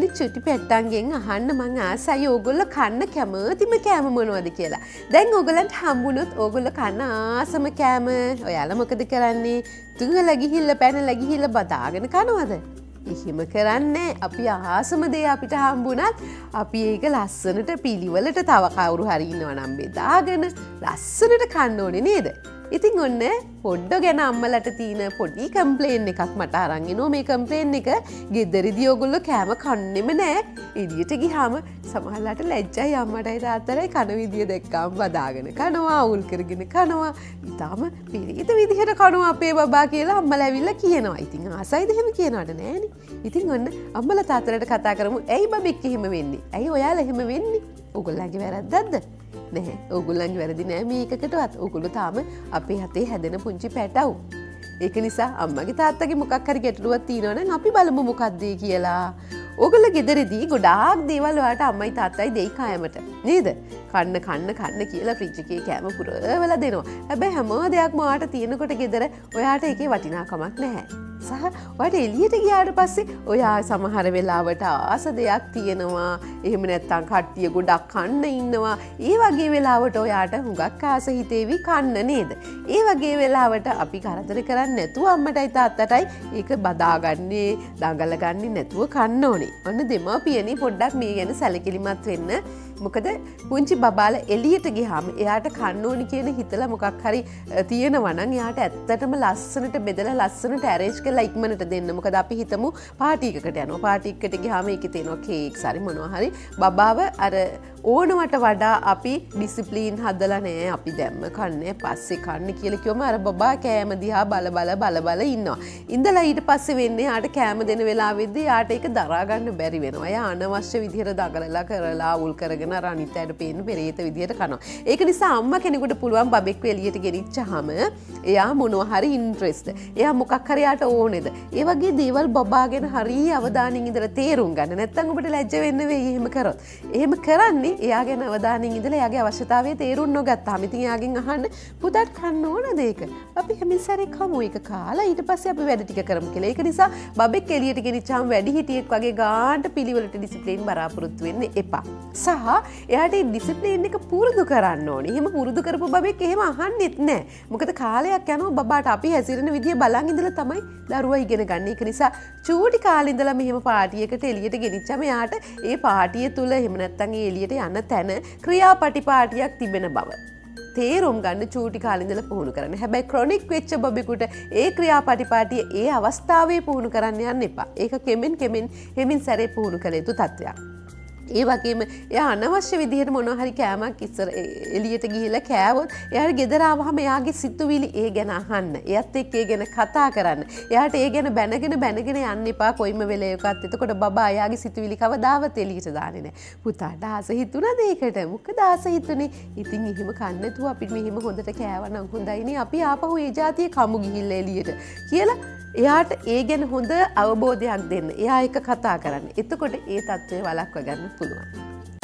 චුටි පෙට්ටන්ගෙන් අහන්න මං ආසයි ඕගොල්ලෝ කන්න කැමතිම කෑම මොනවද කියලා. දැන් ඕගොල්ලන්ට හම්බුනොත් ඕගොල්ලෝ කන්න ආසම කෑම ඔයාලා මොකද කරන්නේ? තුඟලා ගිහිල්ලා පැනලා ගිහිල්ලා බදාගෙන කනවද? එහෙම කරන්නේ අපි ආසම දේ අපිට හම්බුණත් අපි ඒක ලස්සනට පිළිවෙලට තව කවුරු හරි ඉන්නවා නම් බෙදාගෙන ලස්සනට කන්න ඕනේ නේද? ඉතින් ඔන්න පොඩ්ඩ ගැන අම්මලට තියෙන පොඩි කම්ප්ලේන් එකක් මට අරන් එනවා. මේ කම්ප්ලේන් එක ගෙදරදී ඔයගොල්ලෝ කෑම කන්නෙම නෑ. එළියට ගියාම සමහරලාට ලැජ්ජයි අම්මටයි තාත්තටයි කන විදිය දැක්කම බදාගෙන කනවා, අවුල් කරගෙන කනවා. ඊටම පිළිත විදිහට කනවා අපේ බබා කියලා අම්මලා ඇවිල්ලා කියනවා. ඉතින් ආසයිද එහෙම කියනවට නෑනේ. ඉතින් ඔන්න අම්මලා තාත්තලාට කතා කරමු. ඇයි බබෙක් එහෙම වෙන්නේ? ඇයි ඔයාලා එහෙම වෙන්නේ? ඔයගොල්ලන්ගේ වැරද්දක්ද? නැහැ. ඕගොල්ලන්ගේ වැරදි නෑ මේකකටවත්. ඕගොල්ලෝ තාම අපේ හතේ හැදෙන පුංචි පැටව්. ඒක නිසා අම්මගේ තාත්තගේ මොකක් හරි ගැටලුවක් තියෙනවා නම් අපි බලමු මොකක්ද කියලා. ඕගොල්ලෝ ගෙදරදී ගොඩාක් දේවල් ඔයාලට අම්මයි තාත්තයි දෙයි කෑමට. නේද? කන්න කියලා ෆ්‍රිජ් එකේ කෑම පුරවලා දෙනවා. හැබැයි හැම දෙයක්ම ඔයාලට තියෙනකොට ගෙදර ඔයාලට ඒකේ වටිනාකමක් නැහැ. සහ ඔයාලට එළියට ගියාට පස්සේ ඔයා සමහර වෙලාවට ආස දෙයක් තියෙනවා. එහෙම නැත්නම් කට්ටිය ගොඩක් කන්න ඉන්නවා. ඒ වගේ වෙලාවට ඔයාට හුඟක් ආස හිතේවි කන්න නේද? ඒ වගේ වෙලාවට අපි කරදර කරන්නේ නැතුව අම්මටයි තාත්තටයි ඒක බදාගන්නේ, දඟලගන්නේ නැතුව කන්න ඕනේ. ඔන්න දෙමාපියනි පොඩ්ඩක් මේ ගැන සැලකිලිමත් වෙන්න. මොකද පුංචි බබාලා එළියට ගියාම එයාට කන්න ඕනි කියන හිතලා මොකක් හරි තියෙනවා නම් එයාට ඇත්තටම ලස්සනට බෙදලා ලස්සනට ඇරේන්ජ් කරලා ඉක්මනට දෙන්න. මොකද අපි හිතමු පාටි එකකට යනවා. පාටි එකකට ගියාම ඒකේ තියෙනවා කේක්ස් හරි මොනවා හරි. බබාව අර ඕනවට වඩා අපි ඩිසිප්ලින් හදලා නෑ. අපි දැම්ම කන්නේ පස්සේ කන්න කියලා කිව්වම අර බබා කෑම දිහා බල ඉන්නවා. ඉඳලා ඊට පස්සේ වෙන්නේ යාට කෑම දෙන වෙලාවෙදී යාට ඒක දරා ගන්න බැරි වෙනවා. එයා අනවශ්‍ය විදිහට දඟලලා කරලා උල් කරගෙන අනිත්යට පේන පෙරේත විදිහට කනවා. ඒක නිසා අම්මා කෙනෙකුට පුළුවන් බබෙක්ව එළියට ගෙනිච්චාම එයා මොනවා හරි ඉන්ට්‍රෙස්ට්. එයා මොකක් හරි යාට ඕනේද? ඒ වගේ දේවල් බබාගෙන හරි අවධානයෙන් ඉඳලා තේරුම් ගන්න. නැත්තම් ඔබට ලැජ්ජ වෙන්න වෙයි එහෙම කරොත්. එහෙම කරන්නේ එයාගේ අවධානයෙන් ඉඳලා එයාගේ අවශ්‍යතාවය තේරුම් නොගත්තාම. ඉතින් එයාගෙන් අහන්න පුතත් කන්න ඕනද ඒක? අපි හැමින් සැරේ කමු ඒක කාලා ඊට පස්සේ අපි වැඩ ටික කරමු කියලා. ඒක නිසා බබෙක් එළියට ගෙනිච්චාම වැඩි හිටියෙක් වගේ ගාන්ට පිළිවෙලට ඩිසිප්ලින් බලාපොරොත්තු වෙන්න එපා. සහ එයාට ඩිසිප්ලින් එක පුරුදු කරන්න ඕනේ. එහෙම පුරුදු කරපු බබෙක් එහෙම අහන්නෙත් නෑ. මොකද කාලයක් යනවා බබාට අපි හැසිරෙන විදිය බලන් ඉඳලා තමයි දරුවා ඉගෙන ගන්න. ඒක නිසා චූටි කාලේ ඉඳලා මෙහෙම පාටියකට එළියට ගෙනිච්චාම එයාට ඒ පාටිය තුල එහෙම නැත්නම් ඒ එළියට යන තැන ක්‍රියාපටිපාටියක් තිබෙන බව තේරුම් ගන්න චූටි කාලේ ඉඳලා පුහුණු කරන්න. හැබැයි ක්‍රොනික් වෙච්ච බබෙකුට ඒ ක්‍රියාපටිපාටිය ඒ අවස්ථාවේ පුහුණු කරන්න යන්න එපා. ඒක කෙමෙන් හෙමින් සැරේ පුහුණු කළ යුතු තත්ත්වයක්. ඒ වගේම එයා අනවශ්‍ය විදිහට මොනවා හරි කෑමක් ඉස්සර එළියට ගිහිල්ලා කෑවොත් එයාට ගෙදර ආවහම එයාගේ සිතුවිලි ඒ ගැන අහන්න. එයත් එක්ක ඒ ගැන කතා කරන්න. එයාට ඒ ගැන බැනගෙන යන්න එපා කොයිම වෙලේකවත්. එතකොට බබා එයාගේ සිතුවිලි කවදාවත් එළියට දාන්නේ නැහැ. පුතාට ආස හිතුණාද ඒකට? මොකද ආස හිතුනේ? ඉතින් එහෙම කන්න නැතුව අපි මෙහෙම හොඳට කෑවනම් හොඳයිනේ. අපි ආපහු ඒ જાතිය කමු ගිහිල්ලා එළියට කියලා එයාට ඒ ගැන හොඳ අවබෝධයක් දෙන්න. එයා එක කතා කරන්න. එතකොට ඒ තත්ත්වය වළක්ව ගන්න පුළුවන්.